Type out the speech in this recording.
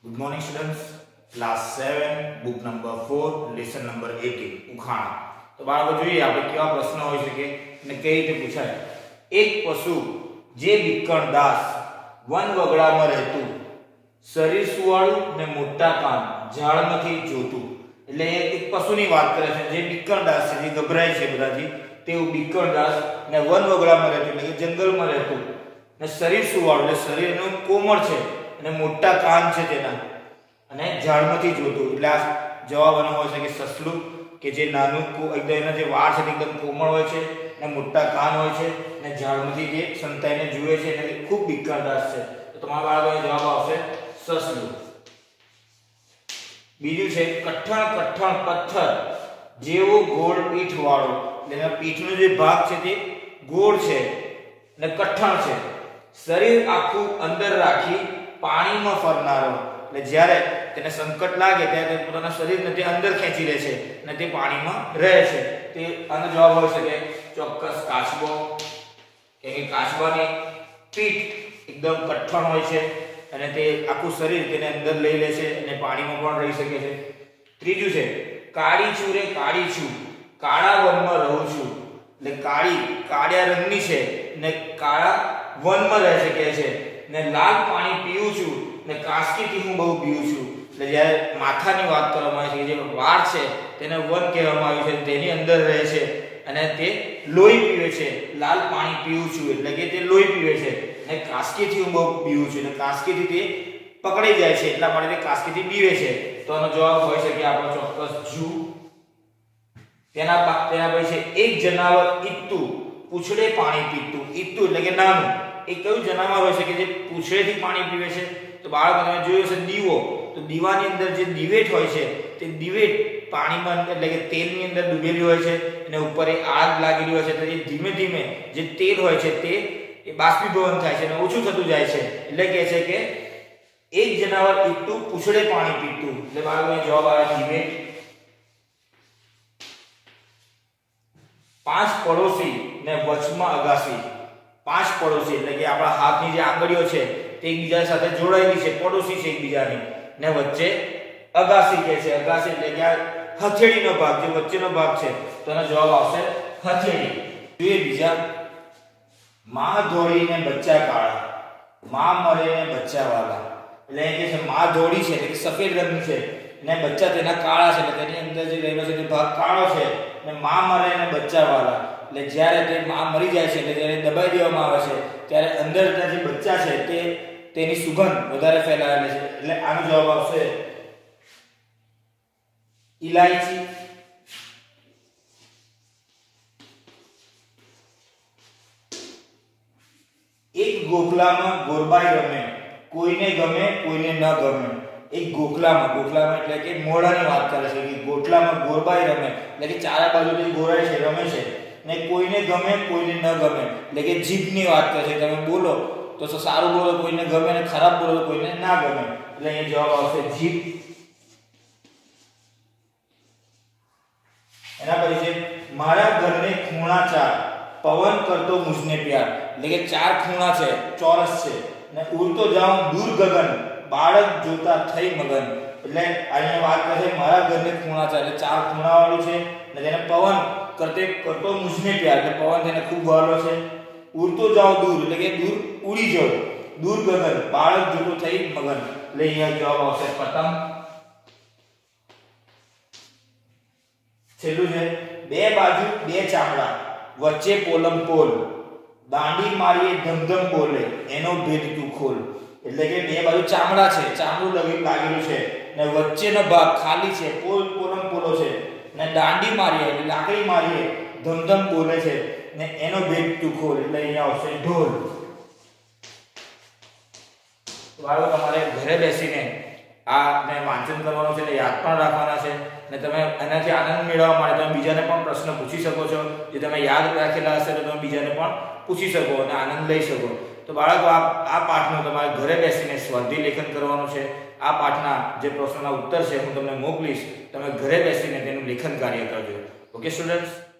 Good morning students, class 7 book number 4 lesson number 18 ઉખાણા। તો બાળકો જોઈએ આપણે કેવા પ્રશ્નો હોય છે કે અને કઈ રીતે પૂછાય। એક પશુ જે વિકણ દાસ વન વગડામાં રહેતું, શરીર સુવાળું ને મોટા કાન, ઝાડમાંથી જોતું। એટલે એક પશુની વાત કરે છે જે વિકણ દાસ છે, જે ગભરાય છે બધાથી, તેવું વિકણ દાસ ને વન વગડામાં રહેતું એટલે કે જંગલમાં રહેતું, ને શરીર સુવાળું એટલે શરીરનું કોમળ છે અને મોટા કાન છે તેના, અને ઝાડમાંથી જોતું। એટલે આ જવાબ આનો હોય છે કે સસલું, કે જે નાનું એકદમ એના જે વાળ છે એકદમ કોમળ હોય છે અને મોટા કાન હોય છે અને ઝાડમાંથી જે સંતાઈને જુએ છે એટલે ખૂબ વિકળદાસ છે। તો તમારા બાળકોનો જવાબ આવશે સસલું। બીજું છે કઠણ કઠણ પથ્થર જેવો ગોળ પીઠ વાળો, એટલે પીઠનો જે ભાગ છે તે ગોળ છે અને કઠણ છે, શરીર આખું અંદર રાખી પાણીમાં ફરનારો, એટલે જ્યારે તેને સંકટ લાગે ત્યારે તે પોતાના શરીરને તે અંદર ખેંચી લે છે અને તે પાણીમાં રહે છે। તે આનો જવાબ હોઈ શકે ચોક્કસ કાચબો, કે કાચબાની પીઠ એકદમ કઠણ હોય છે અને તે આખું શરીર તેને અંદર લઈ લે છે અને પાણીમાં પણ રહી શકે છે। ત્રીજું છે કાળી છું રે કાળી છું, કાળા વનમાં રહું છું, એટલે કાળિયા રંગની છે ને કાળા વનમાં રહી શકે છે, ને લાલ પાણી પીઉં છું ને કાસ્કીથી હું બહુ પીઉં છું। એટલે જ્યારે માથાની વાત કરવામાં આવે છે, જે વાળ છે તેને વન કહેવામાં આવ્યું છે, તેની અંદર રહે છે અને તે લોહી પીવે છે। લાલ પાણી પીઉં છું એટલે કે તે લોહી પીવે છે, અને કાસ્કીથી હું બહુ પીઉં છું, અને કાસ્કીથી તે પકડાઈ જાય છે એટલા માટે તે કાસ્કીથી પીવે છે। તો આનો જવાબ હોઈ શકે આપણો ચોક્કસ જૂ। તેના પછી છે એક જનાવર ઈત્તું પૂંછડે પાણી પીતું। ઈત્તું એટલે કે નાનું, એ કયું જનાવર હોય છે કે જે પૂંછડેથી પાણી પીવે છે? તો બાળકો તમે જોયું છે દીવો, તો દીવાની અંદર જે દિવેટ હોય છે તે દિવેટ પાણીમાં એટલે કે તેલની અંદર ડૂબેલી હોય છે અને ઉપર એ આગ લાગેલી હોય છે, તો એ ધીમે ધીમે જે તેલ હોય છે તે બાષ્પીભવન થાય છે અને ઓછું થતું જાય છે। એટલે કહે છે કે એક જનાવર ઈત્તું પૂંછડે પાણી પીતું, એટલે બાળકોનો જવાબ આવે દિવેટ। પાંચ પડોશી ને વચમાં અગાસી। પાંચ પડોશી એટલે કે આપણા હાથની જે આંગળીઓ છે તે એકબીજા સાથે જોડાયેલી છે, પડોશી છે એકબીજાની, ને વચ્ચે અગાસી કહે છે। અગાસી એટલે કે હથેળીનો ભાગ, જે વચ્ચેનો ભાગ છે, તો એનો જવાબ આવશે હથેળી। જોઈએ બીજા, માં ધોળીને બચ્ચા કાળા, માં મરે ને બચ્ચા વાલા, એટલે એ કે છે માં ધોળી છે એટલે કે સફેદ રંગની છે ને બચ્ચા તેના કાળા છે, એટલે તેની અંદર જે રહેલો છે તે ભાગ કાળો છે, ને માં મરે ને બચ્ચા વાલા, એટલે જ્યારે તે માં મરી જાય છે એટલે જ્યારે દબાઈ દેવામાં આવે છે ત્યારે અંદરના જે બચ્ચા છે તે તેની સુગંધ વધારે ફેલાવેલી છે, એટલે આનો જવાબ આવશે ઇલાયચી। એક ગોખલામાં ગોરબાઈ રમે, કોઈને ગમે કોઈને ન ગમે। એક ગોખલામાં એટલે કે મોઢાની વાત કરે છે કે ગોખલામાં ગોરબાઈ રમે એટલે કે ચારે બાજુથી ગોરાય છે, રમે છે, ને કોઈને ગમે કોઈને ન ગમે એટલે કે જીભની વાત કરે છે। તમે બોલો તો સારું બોલો કોઈને ગમે ને ખરાબ બોલો તો કોઈને ના ગમે, એટલે અહીં જવાબ આવશે જીભ। એના પછી છે મારા ઘરને ખૂણા ચાર, પવન કરતો મુझने प्यार, એટલે કે ચાર ખૂણા છે, ચોરસ છે, ને ઉડતો જાઉં દૂર ગગન, બાળક જોતા થઈ મગન। એટલે અહીંયા વાત કરે છે મારા ઘરને ખૂણા ચાર, એટલે ચાર ખૂણા વાળું છે, ને તેને પવન કરતો મુझने प्यार, એટલે પવન તેને ખૂબ વહાલો છે। ઉડતો જાઉં દૂર એટલે કે દૂર ઉડી જાઉં, દૂર ગગન, બાળક જોતો થઈ મગન, એટલે અહીંયા જવાબ આવશે પતંગ। છેલ્લું છે બે બાજુ બે ચામડા, વચ્ચે પોલમ પોલ, દાંડી મારીએ ધમધમ બોલે, એનો ભેદ તું ખોલ। એટલે કે બે બાજુ ચામડા છે, ચામડું લાગેલું છે ને વચ્ચેનો ભાગ ખાલી છે, પોલમ પોલો છે, ને દાંડી મારીએ એટલે લાકડી મારીએ ધમધમ બોલે છે ને એનો ભેદ તું ખોલ, એટલે અહીંયા આવશે ઢોલ। વાળો તમારે ઘરે બેસીને આ ને વાંચન કરવાનું છે, યાદ પણ રાખવાના છે, ને તમે એનાથી આનંદ મેળવવા માટે તમે બીજાને પણ પ્રશ્ન પૂછી શકો છો, જે તમે યાદ રાખેલા હશે તો તમે બીજાને પણ પૂછી શકો અને આનંદ લઈ શકો। તો બાળકો આ પાઠનું તમારે ઘરે બેસીને સ્વાધ્યાય લેખન કરવાનું છે। આ પાઠના જે પ્રશ્નોના ઉત્તર છે હું તમને મોકલીશ, તમે ઘરે બેસીને તેનું લેખન કાર્ય કરજો। Okay students.